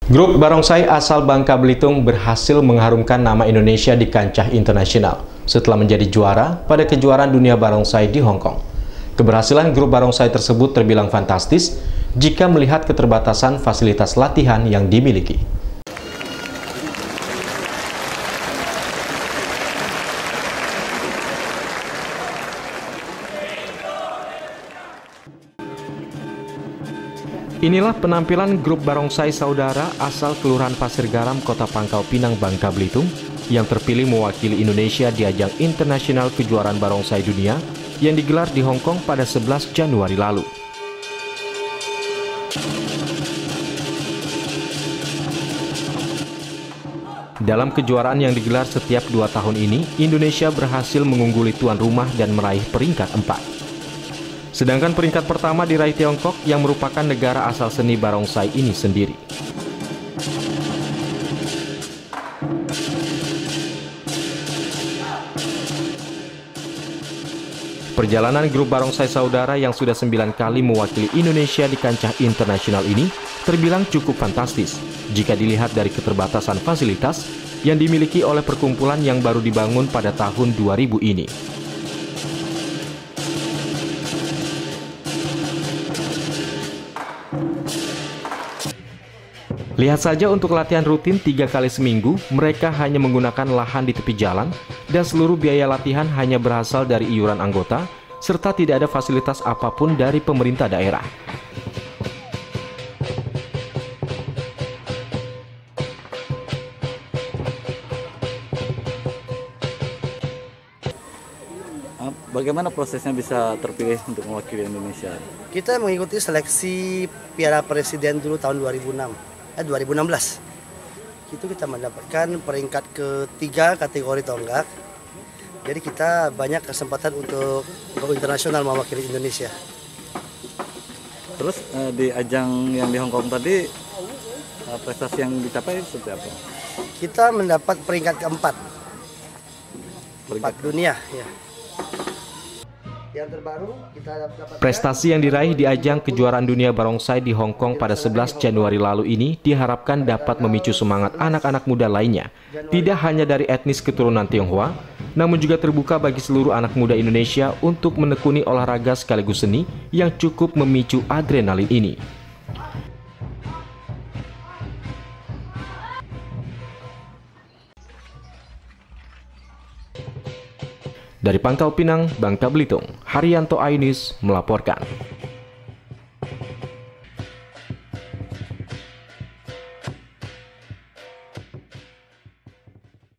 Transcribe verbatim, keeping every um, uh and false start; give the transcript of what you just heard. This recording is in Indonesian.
Grup barongsai asal Bangka Belitung berhasil mengharumkan nama Indonesia di kancah internasional setelah menjadi juara pada kejuaraan dunia barongsai di Hong Kong. Keberhasilan grup barongsai tersebut terbilang fantastis jika melihat keterbatasan fasilitas latihan yang dimiliki. Inilah penampilan grup barongsai saudara asal Kelurahan Pasir Garam, Kota Pangkal Pinang, Bangka Belitung yang terpilih mewakili Indonesia di ajang internasional kejuaraan barongsai dunia yang digelar di Hong Kong pada sebelas Januari lalu. Dalam kejuaraan yang digelar setiap dua tahun ini, Indonesia berhasil mengungguli tuan rumah dan meraih peringkat empat. Sedangkan peringkat pertama diraih Tiongkok yang merupakan negara asal seni barongsai ini sendiri. Perjalanan grup barongsai saudara yang sudah sembilan kali mewakili Indonesia di kancah internasional ini terbilang cukup fantastis jika dilihat dari keterbatasan fasilitas yang dimiliki oleh perkumpulan yang baru dibangun pada tahun dua ribu ini. Lihat saja untuk latihan rutin tiga kali seminggu, mereka hanya menggunakan lahan di tepi jalan dan seluruh biaya latihan hanya berasal dari iuran anggota serta tidak ada fasilitas apapun dari pemerintah daerah. Bagaimana prosesnya bisa terpilih untuk mewakili Indonesia? Kita mengikuti seleksi Piala Presiden dulu tahun dua ribu enam. Eh, dua ribu enam belas itu kita mendapatkan peringkat ketiga kategori tonggak. Jadi kita banyak kesempatan untuk go internasional mewakili Indonesia. Terus eh, di ajang yang di Hong Kong tadi eh, prestasi yang dicapai seperti apa? Kita mendapat peringkat keempat, peringkat dunia. Ya. Yang terbaru, kita dapat prestasi yang diraih di ajang kejuaraan dunia barongsai di Hong Kong pada sebelas Januari lalu ini diharapkan dapat memicu semangat anak-anak muda lainnya, tidak hanya dari etnis keturunan Tionghoa, namun juga terbuka bagi seluruh anak muda Indonesia untuk menekuni olahraga sekaligus seni yang cukup memicu adrenalin ini. Dari Pangkal Pinang, Bangka Belitung, Haryanto iNews melaporkan.